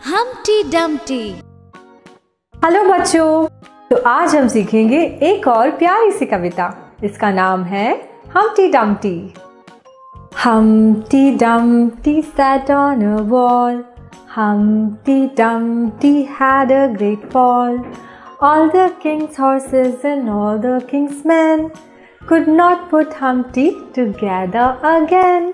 Humpty Dumpty। Hello बच्चों, तो आज हम सीखेंगे एक और प्यारी सी कविता। इसका नाम है Humpty Dumpty। Humpty Dumpty sat on a wall. Humpty Dumpty had a great fall. All the king's horses and all the king's men could not put Humpty together again.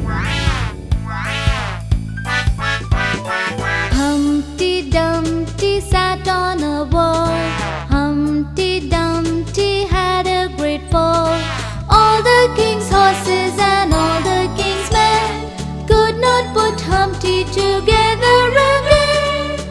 Humpty Dumpty sat on a wall. Humpty Dumpty had a great fall. All the king's horses and all the king's men could not put Humpty together again.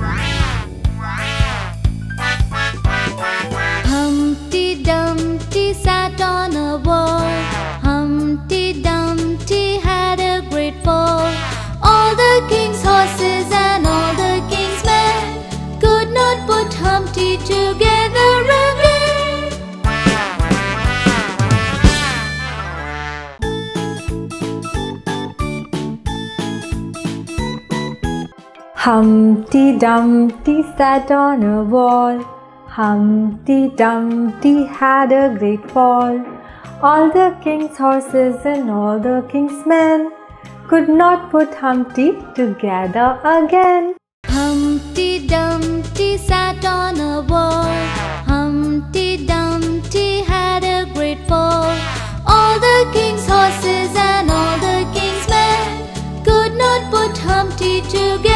Humpty Dumpty sat on a wall. Humpty Dumpty had a great fall. All the king's horses and all the king's men could not put Humpty together again. Humpty Dumpty sat on a wall. Humpty Dumpty had a great fall. All the king's horses and all the king's men could not put Humpty together again. Humpty Dumpty sat on a wall. Humpty Dumpty had a great fall. All the king's horses and all the king's men could not put Humpty together